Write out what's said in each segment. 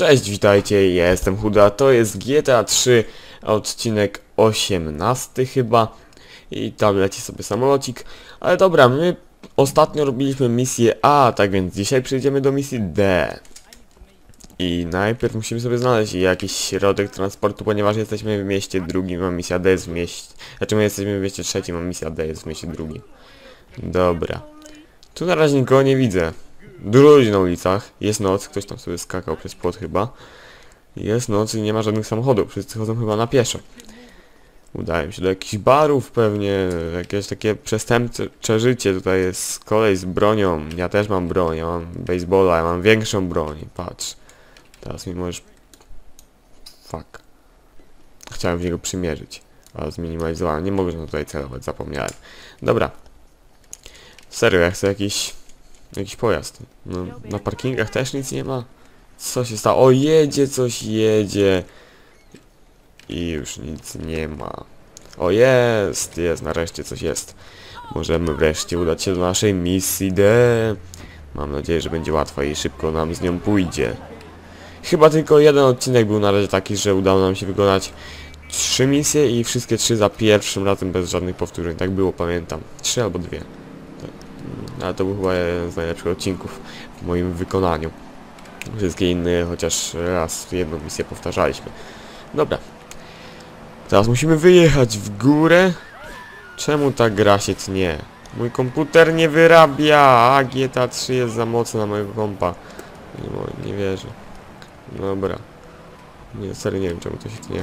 Cześć, witajcie, ja jestem Huda, to jest GTA 3, odcinek 18 chyba i tam leci sobie samolocik, ale dobra, my ostatnio robiliśmy misję A, tak więc dzisiaj przejdziemy do misji D. I najpierw musimy sobie znaleźć jakiś środek transportu, ponieważ jesteśmy w mieście drugim, a misja D jest w mieście... Znaczy my jesteśmy w mieście trzecim, a misja D jest w mieście drugim. Dobra. Tu na razie nikogo nie widzę. Dużo ludzi na ulicach, jest noc, ktoś tam sobie skakał przez płot chyba. Jest noc i nie ma żadnych samochodów, wszyscy chodzą chyba na pieszo. Udaje mi się do jakichś barów pewnie, jakieś takie przestępcze życie. Tutaj jest kolej z bronią, ja też mam broń, ja mam baseballa, ja mam większą broń, patrz. Teraz mi możesz... Fuck. Chciałem w niego przymierzyć, ale zminimalizowałem, nie mogę tutaj celować, zapomniałem. Dobra. Serio, ja chcę jakiś pojazd. No, na parkingach też nic nie ma. Co się stało? O, jedzie coś, jedzie. I już nic nie ma. O, jest, nareszcie coś jest. Możemy wreszcie udać się do naszej misji D. Mam nadzieję, że będzie łatwo i szybko nam z nią pójdzie. Chyba tylko jeden odcinek był na razie taki, że udało nam się wykonać 3 misje i wszystkie 3 za pierwszym razem bez żadnych powtórzeń. Tak było, pamiętam. 3 albo 2. Ale to był chyba jeden z najlepszych odcinków w moim wykonaniu. Wszystkie inne chociaż raz jedną misję powtarzaliśmy. Dobra. Teraz musimy wyjechać w górę. Czemu ta gra się tnie? Mój komputer nie wyrabia, a GTA 3 jest za mocno na mojego kompa. Nie wierzę. Dobra. Nie, serio nie wiem czemu to się tnie.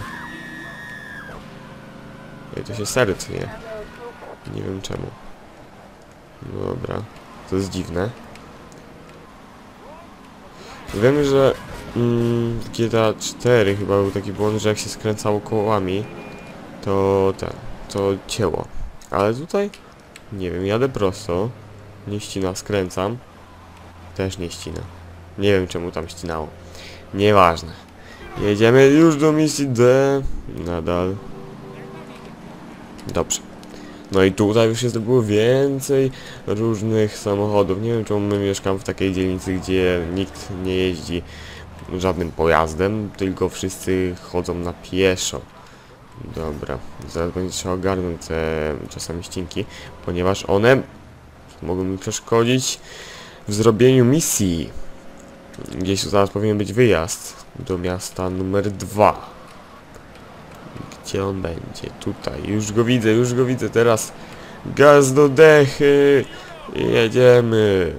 Ej, to się serio tnie. Nie wiem czemu. Dobra, to jest dziwne. Wiem, że w GTA 4 chyba był taki błąd, że jak się skręcało kołami, to cięło. Ale tutaj, nie wiem, jadę prosto, nie ścina, skręcam, też nie ścina. Nie wiem czemu tam ścinało. Nieważne. Jedziemy już do misji D. Nadal. Dobrze. No i tutaj już jest było więcej różnych samochodów. Nie wiem czemu my mieszkamy w takiej dzielnicy, gdzie nikt nie jeździ żadnym pojazdem, tylko wszyscy chodzą na pieszo. Dobra, zaraz będzie trzeba ogarnąć te czasami ścinki, ponieważ one mogą mi przeszkodzić w zrobieniu misji. Gdzieś tu zaraz powinien być wyjazd do miasta numer 2. Gdzie on będzie? Tutaj. Już go widzę. Teraz gaz do dechy. Jedziemy.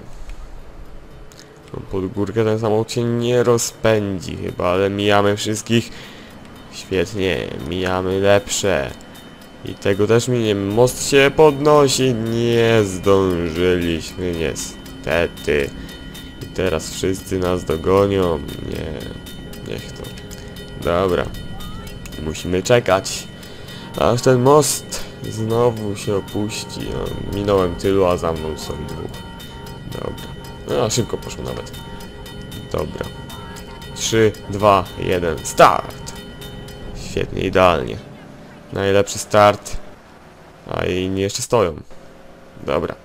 Pod górkę ten samochód się nie rozpędzi chyba, ale mijamy wszystkich. Świetnie, mijamy lepsze. I tego też miniemy. Most się podnosi. Nie zdążyliśmy niestety. I teraz wszyscy nas dogonią. Nie, niech to. Dobra. Musimy czekać, aż ten most znowu się opuści. No, minąłem tylu, a za mną są dwóch. Dobra. No, szybko poszło nawet. Dobra. 3, 2, 1, start! Świetnie, idealnie. Najlepszy start. A inni jeszcze stoją. Dobra.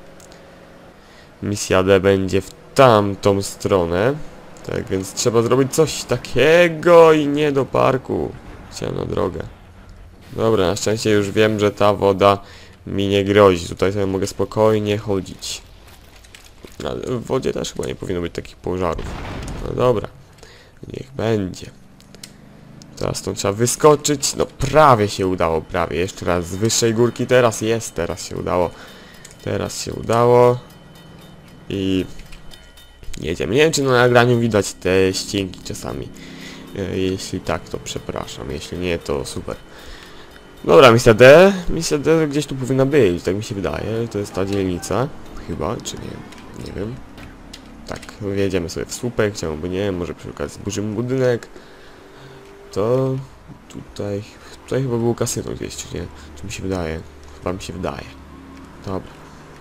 Misja D będzie w tamtą stronę. Tak więc trzeba zrobić coś takiego i nie do parku. Chciałem na drogę. Dobra, na szczęście już wiem, że ta woda mi nie grozi. Tutaj sobie mogę spokojnie chodzić. Ale w wodzie też chyba nie powinno być takich pożarów. No dobra. Niech będzie. Teraz stąd trzeba wyskoczyć. No prawie się udało, prawie. Jeszcze raz z wyższej górki. Teraz się udało. Teraz się udało. I... jedziemy. Nie wiem, czy na nagraniu widać te ścinki czasami. Jeśli tak, to przepraszam. Jeśli nie, to super. Dobra, misja D. Misja D gdzieś tu powinna być, tak mi się wydaje. To jest ta dzielnica. Chyba, czy nie? Nie wiem. Tak, wjedziemy sobie w słupek, chciałby nie, może przy okazji zburzymy budynek. To tutaj chyba było kasyno gdzieś, czy nie? Czy mi się wydaje? Chyba mi się wydaje. Dobra.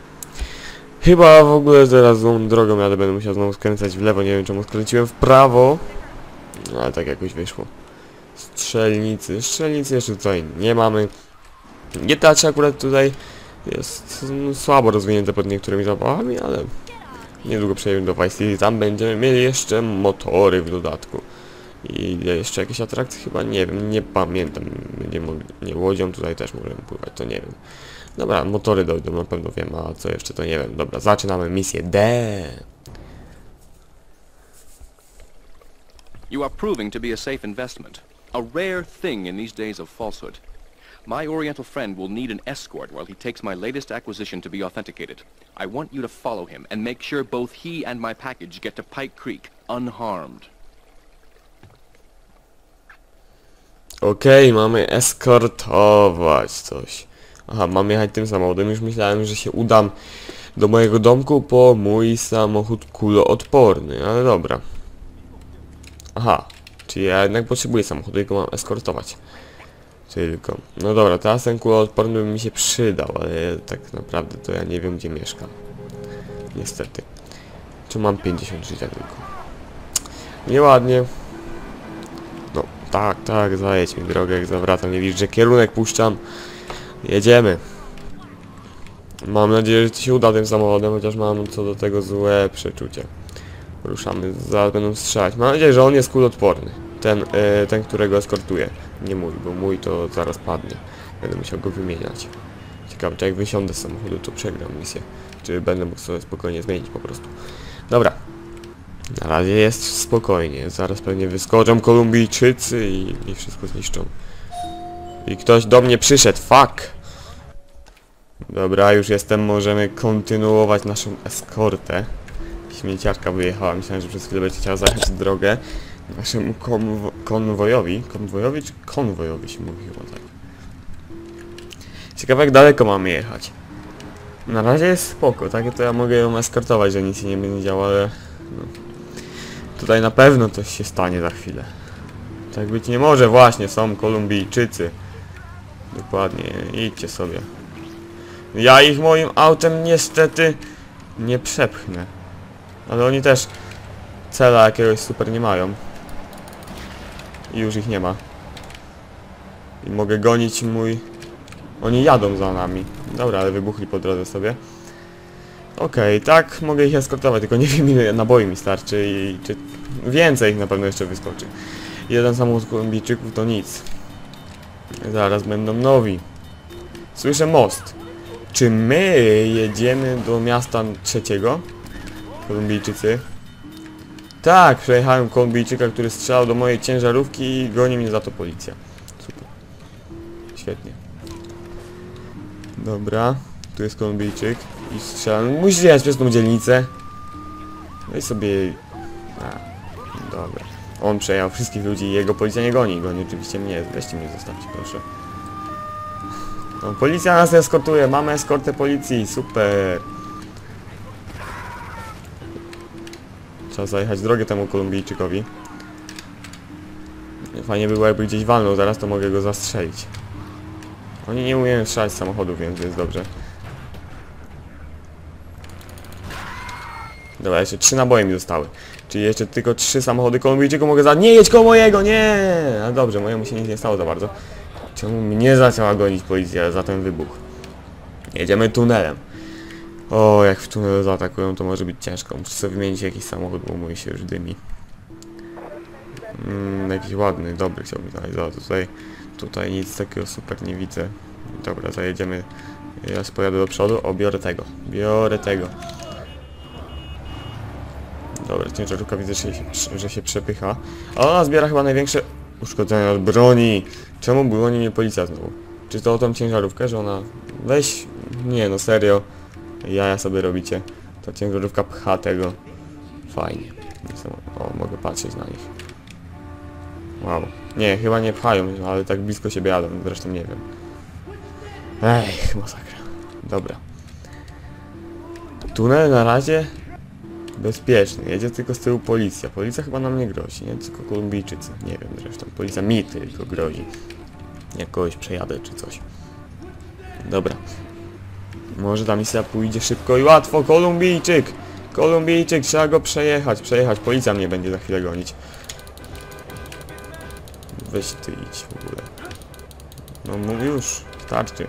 Chyba w ogóle teraz złą drogą jadę, będę musiał znowu skręcać w lewo, nie wiem czemu skręciłem w prawo. No, ale tak jakoś wyszło. Strzelnicy jeszcze tutaj nie mamy. GTA 3 akurat tutaj jest słabo rozwinięte pod niektórymi zabawami, ale niedługo przejdziemy do Vice City, tam będziemy mieli jeszcze motory w dodatku. I jeszcze jakieś atrakcje? Chyba nie wiem, nie pamiętam. Nie, łodzią tutaj też możemy pływać, to nie wiem. Dobra, motory dojdą, na pewno wiem, a co jeszcze to nie wiem. Dobra, zaczynamy misję D. You are proving to be a safe investment. A rare thing in these days of falsehood. My Oriental friend will need an escort while he takes my latest acquisition to be authenticated. I want you to follow him and make sure both he and my package get to Pike Creek unharmed. Okej, mamy eskortować coś. Aha, mam jechać tym samochodem. Już myślałem, że się udam do mojego domku po mój samochód kuloodporny, ale dobra. Aha, czyli ja jednak potrzebuję samochodu, tylko mam eskortować. Tylko. No dobra, teraz ten kuloodporny by mi się przydał, ale tak naprawdę to ja nie wiem, gdzie mieszkam. Niestety. Czy mam 50 życia tylko? Nieładnie. No, tak, zajedź mi drogę, jak zawracam. Nie widzisz, że kierunek puszczam. Jedziemy. Mam nadzieję, że ci się uda tym samochodem, chociaż mam co do tego złe przeczucie. Ruszamy, zaraz będą strzelać. Mam nadzieję, że on jest kuloodporny. Ten, którego eskortuję. Nie mój, bo mój to zaraz padnie. Będę musiał go wymieniać. Ciekawe, czy jak wysiądę z samochodu, to przegram misję. Czy będę mógł sobie spokojnie zmienić po prostu. Dobra. Na razie jest spokojnie. Zaraz pewnie wyskoczą Kolumbijczycy i wszystko zniszczą. I ktoś do mnie przyszedł. Fuck! Dobra, już jestem. Możemy kontynuować naszą eskortę. Śmieciarka wyjechała. Myślałem, że przez chwilę będzie chciała zajechać drogę naszemu konwojowi. Konwojowi czy konwojowi się mówi chyba tak. Ciekawe, jak daleko mamy jechać. Na razie jest spoko, takie to ja mogę ją eskortować, że nic się nie będzie działo, ale no, tutaj na pewno coś się stanie za chwilę. Tak być nie może, właśnie, są Kolumbijczycy. Dokładnie, idźcie sobie. Ja ich moim autem niestety nie przepchnę. Ale oni też cela jakiegoś super nie mają. I już ich nie ma. I mogę gonić mój... Oni jadą za nami. Dobra, ale wybuchli po drodze sobie. Okej, tak, mogę ich eskortować, tylko nie wiem ile naboi mi starczy i czy... Więcej ich na pewno jeszcze wyskoczy. Jeden samochód Kolumbijczyków to nic. Zaraz będą nowi. Słyszę most. Czy my jedziemy do miasta trzeciego? Kolumbijczycy. Tak, przejechałem Kolumbijczyka, który strzelał do mojej ciężarówki i goni mnie za to policja. Super. Świetnie. Dobra, tu jest Kolumbijczyk i strzelam. Musisz jechać przez tą dzielnicę. No i sobie... dobra. On przejechał wszystkich ludzi i jego policja nie goni. Goni oczywiście mnie. Weźcie mnie, zostawcie proszę. No, policja nas eskortuje. Mamy eskortę policji. Super. Trzeba zajechać drogę temu Kolumbijczykowi. Fajnie było, jakby gdzieś walnął. Zaraz to mogę go zastrzelić. Oni nie umieją strzelać z samochodów, więc jest dobrze. Dobra, jeszcze 3 naboje mi zostały. Czyli jeszcze tylko 3 samochody Kolumbijczyków mogę za... Nie jedź koło mojego, nie! A dobrze, mojemu się nic nie stało za bardzo. Czemu mnie zaczęła gonić policja za ten wybuch? Jedziemy tunelem. O, jak w tunelu zaatakują, to może być ciężko. Muszę sobie wymienić jakiś samochód, bo mój się już dymi. Jakiś ładny, dobry chciałbym znaleźć. Tutaj nic takiego super nie widzę. Dobra, zajedziemy. Ja pojadę do przodu. O, biorę tego. Biorę tego. Dobra, ciężarówka widzę, że się przepycha. A ona zbiera chyba największe uszkodzenia od broni. Czemu broni mnie policja znowu? Czy to o tą ciężarówkę, że ona... Weź... Nie, no serio. Jaja sobie robicie. Ta ciężarówka pcha tego. Fajnie. O, mogę patrzeć na nich. Wow. Nie, chyba nie pchają, ale tak blisko siebie jadą. Zresztą nie wiem. Ej, masakra. Dobra. Tunel na razie bezpieczny. Jedzie tylko z tyłu policja. Policja chyba nam nie grozi, nie? Tylko Kolumbijczycy. Nie wiem zresztą. Policja mi tylko grozi. Jak kogoś przejadę czy coś. Dobra. Może ta misja pójdzie szybko i łatwo. Kolumbijczyk! Kolumbijczyk, trzeba go przejechać. Policja mnie będzie za chwilę gonić. Weź ty idź w ogóle. No mów już. Starczy.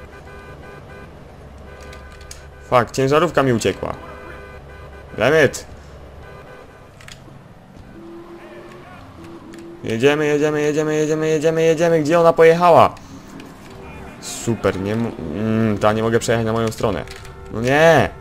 Fuck, ciężarówka mi uciekła. Damn it! Jedziemy, jedziemy. Gdzie ona pojechała? Super, ta nie mogę przejechać na moją stronę. No nie!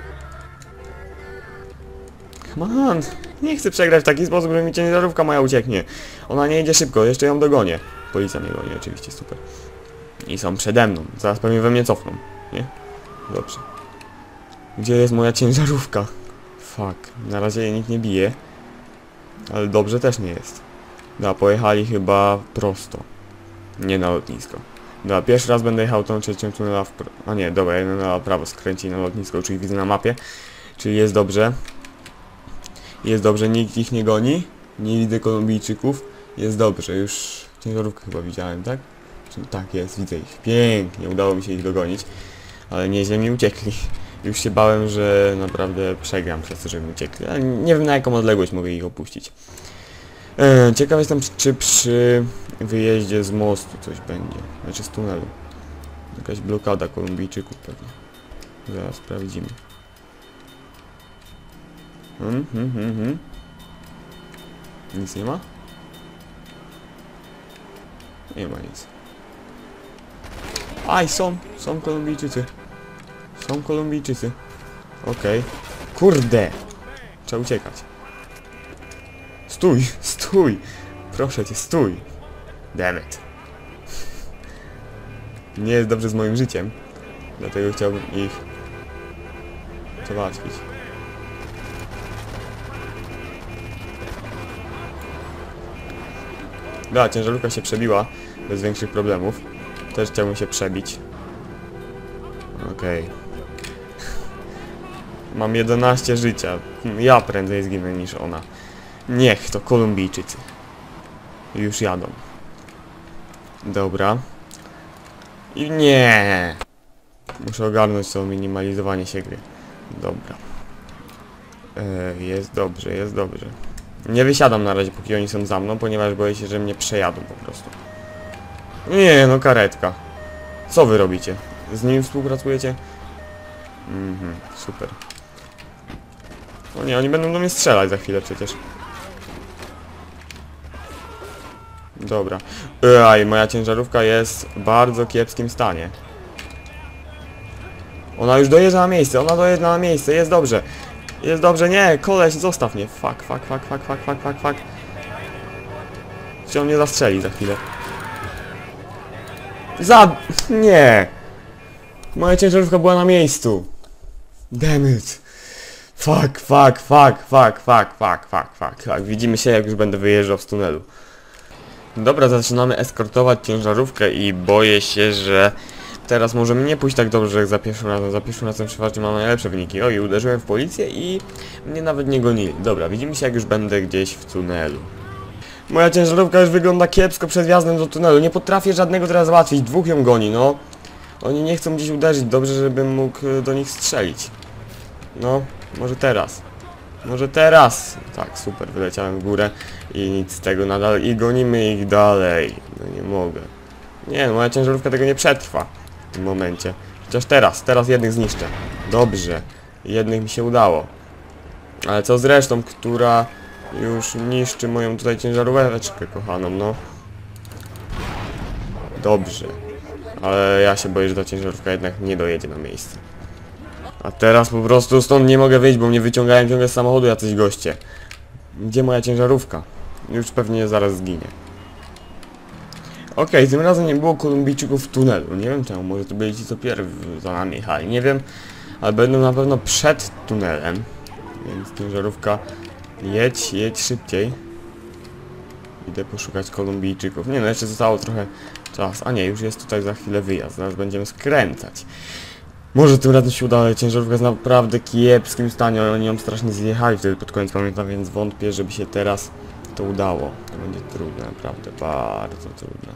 Come on! Nie chcę przegrać w taki sposób, że mi ciężarówka moja ucieknie. Ona nie jedzie szybko, jeszcze ją dogonię. Policja mnie goni, oczywiście, super. I są przede mną. Zaraz pewnie we mnie cofną. Nie? Dobrze. Gdzie jest moja ciężarówka? Fuck. Na razie jej nikt nie bije. Ale dobrze też nie jest. Da, pojechali chyba prosto. Nie na lotnisko. Da, pierwszy raz będę jechał tą trzecią tunela w a nie, dobra, jeden na prawo skręci na lotnisko, czyli widzę na mapie. Czyli jest dobrze. Jest dobrze, nikt ich nie goni. Nie widzę Kolumbijczyków. Jest dobrze, już ciężarówkę chyba widziałem, tak? Tak jest, widzę ich. Pięknie, udało mi się ich dogonić. Ale nieźle mi uciekli. Już się bałem, że naprawdę przegram przez to, że mi uciekli. Ale nie wiem, na jaką odległość mogę ich opuścić. Ciekaw jestem, czy przy wyjeździe z mostu coś będzie. Znaczy z tunelu. Jakaś blokada Kolumbijczyków pewnie. Zaraz sprawdzimy. Nic nie ma? Nie ma nic. Aj, są Kolumbijczycy. Są Kolumbijczycy. Okej. Kurde! Trzeba uciekać. Stój! Proszę cię, stój! Damn it. Nie jest dobrze z moim życiem. Dlatego chciałbym ich załatwić. Da, ciężarówka się przebiła bez większych problemów. Też chciałbym się przebić. Okej. Mam 11 życia. Ja prędzej zginę niż ona. Niech to Kolumbijczycy. Już jadą. Dobra. I nie. Muszę ogarnąć to minimalizowanie się gry. Dobra. Jest dobrze, jest dobrze. Nie wysiadam na razie, póki oni są za mną, ponieważ boję się, że mnie przejadą po prostu. Nie, no karetka. Co wy robicie? Z nimi współpracujecie? Super. O nie, oni będą do mnie strzelać za chwilę przecież. Dobra. Aj, moja ciężarówka jest w bardzo kiepskim stanie. Ona już dojeżdża na miejsce, jest dobrze. Jest dobrze, nie, koleś, zostaw mnie. Fuck. Chciał mnie zastrzeli za chwilę. Nie! Moja ciężarówka była na miejscu. Damn it. Fuck. Widzimy się, jak już będę wyjeżdżał z tunelu. Dobra, zaczynamy eskortować ciężarówkę i boję się, że teraz może mi nie pójść tak dobrze jak za pierwszym razem. Za pierwszym razem przeważnie mam najlepsze wyniki. Oj, uderzyłem w policję i mnie nawet nie gonili. Dobra, widzimy się, jak już będę gdzieś w tunelu. Moja ciężarówka już wygląda kiepsko przed wjazdem do tunelu. Nie potrafię żadnego teraz załatwić. Dwóch ją goni, no. Oni nie chcą gdzieś uderzyć. Dobrze, żebym mógł do nich strzelić. No, może teraz. Może teraz. Tak, super, wyleciałem w górę i nic z tego nadal. I gonimy ich dalej. No nie mogę. Nie, no, moja ciężarówka tego nie przetrwa w tym momencie. Chociaż teraz jednych zniszczę. Dobrze. Jednych mi się udało. Ale co z resztą, która już niszczy moją tutaj ciężaróweczkę kochaną, no. Dobrze. Ale ja się boję, że ta ciężarówka jednak nie dojedzie na miejsce. A teraz po prostu stąd nie mogę wyjść, bo mnie wyciągają ciągle z samochodu jacyś goście. Gdzie moja ciężarówka? Już pewnie zaraz zginie. Okej, tym razem nie było Kolumbijczyków w tunelu. Nie wiem czemu, może to byli ci co pierw za nami jechali, nie wiem. Ale będą na pewno przed tunelem. Więc ciężarówka jedź szybciej. Idę poszukać Kolumbijczyków. Nie no, jeszcze zostało trochę czas. A nie, już jest tutaj za chwilę wyjazd. Zaraz będziemy skręcać. Może tym razem się uda, ale ciężarówka jest naprawdę kiepskim stanie. Oni ją strasznie zjechali wtedy pod koniec, pamiętam, więc wątpię, żeby się teraz to udało. To będzie trudne, naprawdę bardzo trudne.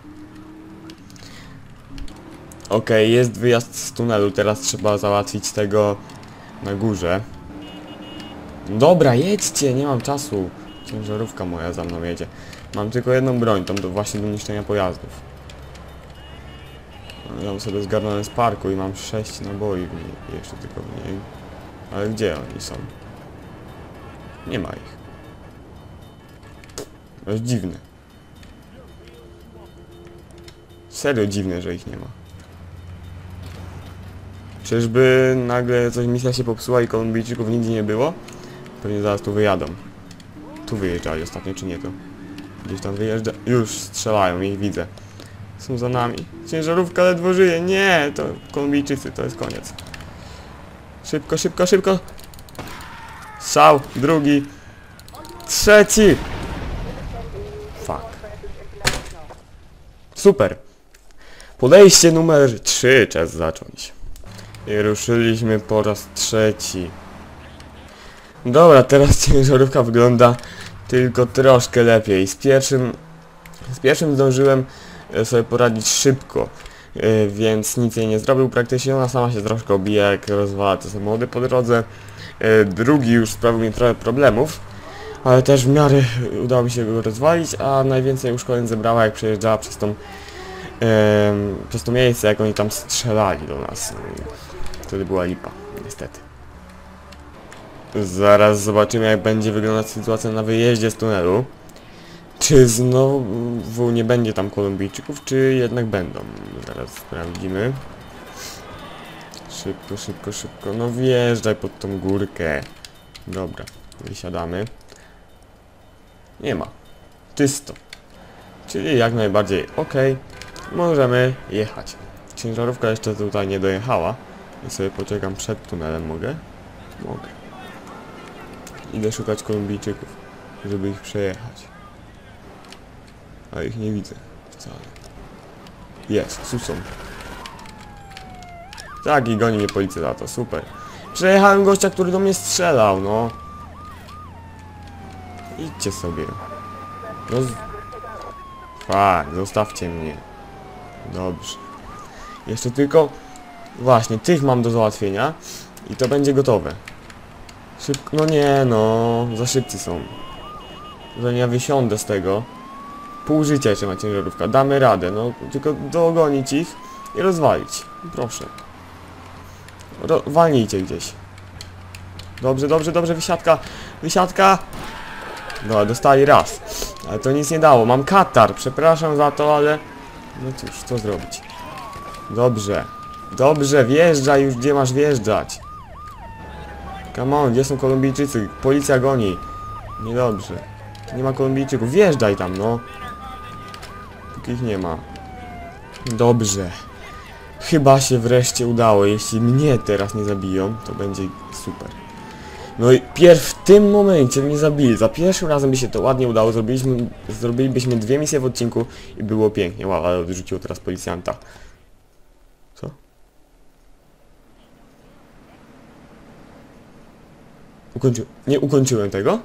Okej, jest wyjazd z tunelu. Teraz trzeba załatwić tego na górze. Dobra, jedźcie, nie mam czasu. Ciężarówka moja za mną jedzie. Mam tylko jedną broń, tą właśnie do niszczenia pojazdów. Ja sobie zgarnąłem z parku i mam 6 naboi jeszcze tylko w niej. Ale gdzie oni są? Nie ma ich. To jest dziwne. Serio dziwne, że ich nie ma. Czyżby nagle coś misja się popsuła i Kolumbijczyków nigdzie nie było? Pewnie zaraz tu wyjadą. Tu wyjeżdżali ostatnio, czy nie tu? Gdzieś tam wyjeżdża. Już strzelają, ich widzę. Są za nami. Ciężarówka ledwo żyje. Nie, to Kolumbijczycy, to jest koniec. Szybko, szybko, szybko. Strzał, drugi. Trzeci. Fuck. Super. Podejście numer 3. Czas zacząć. I ruszyliśmy po raz trzeci. Dobra, teraz ciężarówka wygląda tylko troszkę lepiej. Z pierwszym zdążyłem sobie poradzić szybko, więc nic jej nie zrobił praktycznie. Ona sama się troszkę obija, jak rozwala te samochody po drodze. Drugi już sprawił mi trochę problemów, ale też w miarę udało mi się go rozwalić, a najwięcej uszkodzeń zebrała, jak przejeżdżała przez to miejsce, jak oni tam strzelali do nas. Wtedy była lipa, niestety. Zaraz zobaczymy, jak będzie wyglądać sytuacja na wyjeździe z tunelu. Czy znowu nie będzie tam Kolumbijczyków, czy jednak będą? Zaraz sprawdzimy. Szybko, szybko, szybko. No wjeżdżaj pod tą górkę. Dobra, wysiadamy. Nie ma. Czysto. Czyli jak najbardziej ok. Możemy jechać. Ciężarówka jeszcze tutaj nie dojechała. I sobie poczekam przed tunelem, mogę? Mogę. Idę szukać Kolumbijczyków, żeby ich przejechać. A ich nie widzę wcale. Jest, tu są. Tak, i goni mnie policja za to, super. Przejechałem gościa, który do mnie strzelał, no. Idźcie sobie. Fak, zostawcie mnie. Dobrze. Jeszcze tylko... Właśnie, tych mam do załatwienia. I to będzie gotowe. Szybko, no nie no, za szybcy są. Zanim ja wysiądę z tego. Pół życia jeszcze ma ciężarówka, damy radę, no tylko dogonić ich i rozwalić. Proszę. Walnijcie gdzieś. Dobrze, dobrze, dobrze, wysiadka, wysiadka. No, dostali raz. Ale to nic nie dało, mam katar, przepraszam za to, ale... No cóż, co zrobić. Dobrze. Dobrze, wjeżdżaj już, gdzie masz wjeżdżać. Come on, gdzie są Kolumbijczycy? Policja goni. Niedobrze. Nie ma Kolumbijczyków. Wjeżdżaj tam, no. Póki ich nie ma. Dobrze. Chyba się wreszcie udało. Jeśli mnie teraz nie zabiją, to będzie super. No i w tym momencie mnie zabili. Za pierwszym razem by się to ładnie udało. Zrobilibyśmy 2 misje w odcinku i było pięknie. Wow, ale odrzuciło teraz policjanta. Co? Nie ukończyłem tego?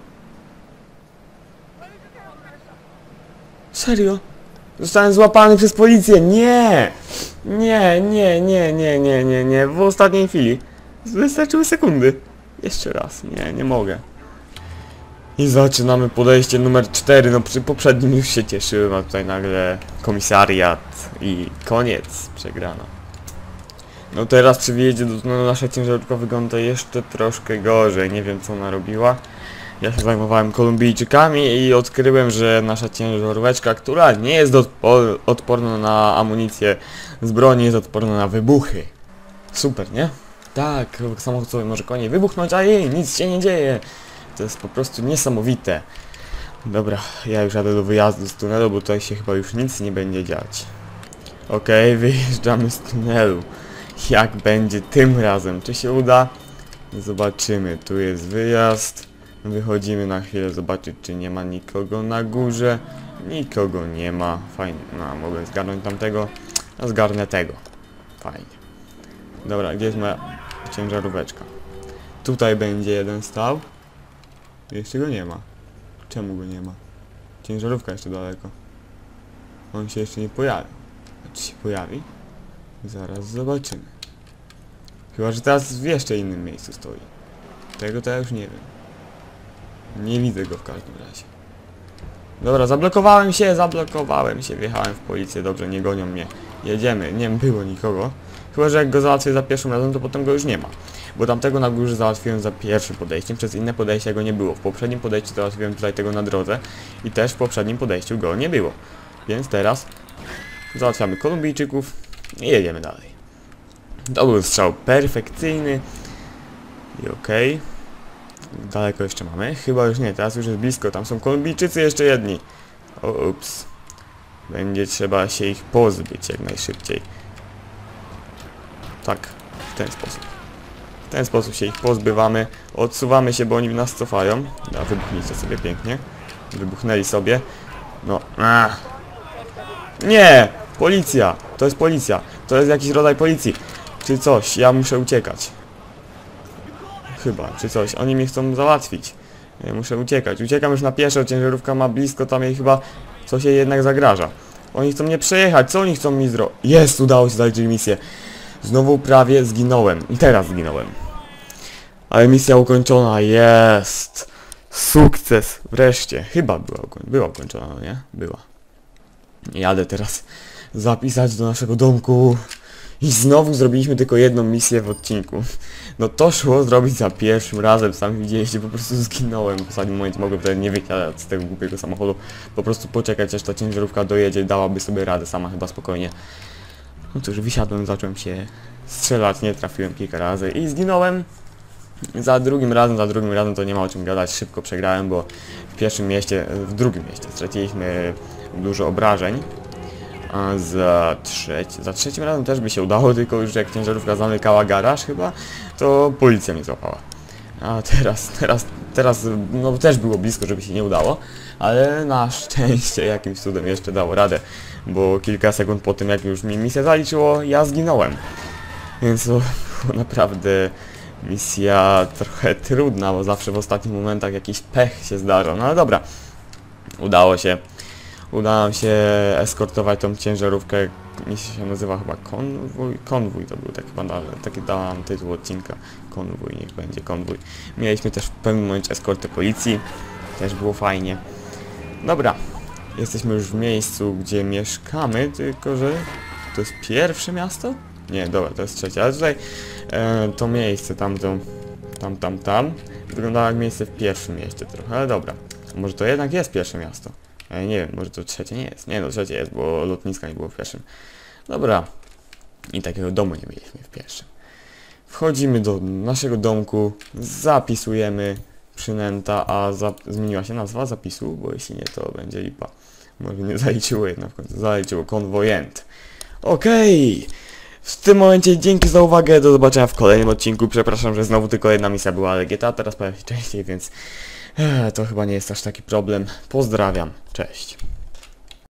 Serio? Zostałem złapany przez policję. Nie! Nie, nie, nie, nie, nie, nie, nie. W ostatniej chwili. Wystarczyły sekundy. Jeszcze raz. Nie, nie mogę. I zaczynamy podejście numer 4. No przy poprzednim już się cieszyłem, a tutaj nagle komisariat i koniec. Przegrana. No teraz przy wyjeździe do nasza ciężarówka wygląda jeszcze troszkę gorzej. Nie wiem, co ona robiła. Ja się zajmowałem Kolumbijczykami i odkryłem, że nasza ciężaróweczka, która nie jest odporna na amunicję z broni, jest odporna na wybuchy. Super, nie? Tak, samochód sobie może konie wybuchnąć, a jej, nic się nie dzieje. To jest po prostu niesamowite. Dobra, ja już jadę do wyjazdu z tunelu, bo tutaj się chyba już nic nie będzie dziać. Okej, wyjeżdżamy z tunelu. Jak będzie tym razem? Czy się uda? Zobaczymy. Tu jest wyjazd. Wychodzimy na chwilę zobaczyć, czy nie ma nikogo na górze. Nikogo nie ma. Fajnie. No, mogłem zgarnąć tamtego. A zgarnę tego. Fajnie. Dobra, gdzie jest moja ciężaróweczka? Tutaj będzie jeden stał. Jeszcze go nie ma. Czemu go nie ma? Ciężarówka jeszcze daleko. On się jeszcze nie pojawi. A czy się pojawi? Zaraz zobaczymy. Chyba, że teraz w jeszcze innym miejscu stoi. Tego to ja już nie wiem. Nie widzę go w każdym razie. Dobra, zablokowałem się, wjechałem w policję, dobrze, nie gonią mnie. Jedziemy, nie było nikogo. Chyba, że jak go załatwię za pierwszym razem, to potem go już nie ma. Bo tamtego na górze załatwiłem za pierwszym podejściem, przez inne podejścia go nie było. W poprzednim podejściu załatwiłem tutaj tego na drodze i też w poprzednim podejściu go nie było. Więc teraz Załatwiamy Kolumbijczyków i jedziemy dalej. To był strzał perfekcyjny. I okej. Daleko jeszcze mamy? Chyba już nie, teraz już jest blisko. Tam są Kolumbijczycy jeszcze jedni. Ups. Będzie trzeba się ich pozbyć jak najszybciej. Tak, w ten sposób. W ten sposób się ich pozbywamy. Odsuwamy się, bo oni nas cofają. No, wybuchnijcie sobie pięknie. Wybuchnęli sobie. No. Nie! Policja! To jest policja. To jest jakiś rodzaj policji. Czy coś. Ja muszę uciekać. Chyba, czy coś. Oni mnie chcą załatwić. Ja muszę uciekać. Uciekam już na pieszo. Ciężarówka ma blisko. Tam jej chyba coś jej jednak zagraża. Oni chcą mnie przejechać. Co oni chcą mi zrobić? Jest! Udało się zaliczyć misję. Znowu prawie zginąłem. I teraz zginąłem. Ale misja ukończona. Jest! Sukces! Wreszcie. Chyba była ukończona, no nie? Była. Jadę teraz zapisać do naszego domku. I znowu zrobiliśmy tylko jedną misję w odcinku. No to szło zrobić za pierwszym razem. Sami widzieliście, po prostu zginąłem. W ostatnim momencie mogłem wtedy nie wyjechać z tego głupiego samochodu. Po prostu poczekać, aż ta ciężarówka dojedzie. Dałaby sobie radę sama chyba spokojnie. No cóż, wysiadłem, zacząłem się strzelać. Nie trafiłem kilka razy i zginąłem. Za drugim razem to nie ma o czym gadać. Szybko przegrałem, bo w drugim mieście straciliśmy dużo obrażeń. A za trzecim razem też by się udało, tylko już jak ciężarówka zamykała garaż chyba, to policja mnie złapała. A teraz no też było blisko, żeby się nie udało, ale na szczęście jakimś cudem jeszcze dało radę, bo kilka sekund po tym jak już mi misja zaliczyło, ja zginąłem. Więc to było naprawdę misja trochę trudna, bo zawsze w ostatnich momentach jakiś pech się zdarza. No ale dobra, udało się. Udało nam się eskortować tą ciężarówkę. Misja się nazywa chyba konwój. Konwój to był taki dałam tytuł odcinka. Konwój, niech będzie konwój. Mieliśmy też w pewnym momencie eskortę policji. Też było fajnie. Dobra. Jesteśmy już w miejscu, gdzie mieszkamy, tylko że to jest pierwsze miasto? Nie, dobra, to jest trzecie. Ale tutaj to miejsce, tam wyglądało jak miejsce w pierwszym mieście trochę, ale dobra. Może to jednak jest pierwsze miasto. Nie wiem, może to trzecie nie jest. Nie no, trzecie jest, bo lotniska nie było w pierwszym. Dobra. I takiego domu nie mieliśmy w pierwszym. Wchodzimy do naszego domku, zapisujemy przynęta, a zmieniła się nazwa zapisu, bo jeśli nie, to będzie lipa. Może nie zaliczyło jednak w końcu, zaliczyło konwojent. Okej. W tym momencie dzięki za uwagę, do zobaczenia w kolejnym odcinku. Przepraszam, że znowu tylko jedna misja była, ale GTA teraz pojawia się częściej, więc to chyba nie jest aż taki problem. Pozdrawiam, cześć.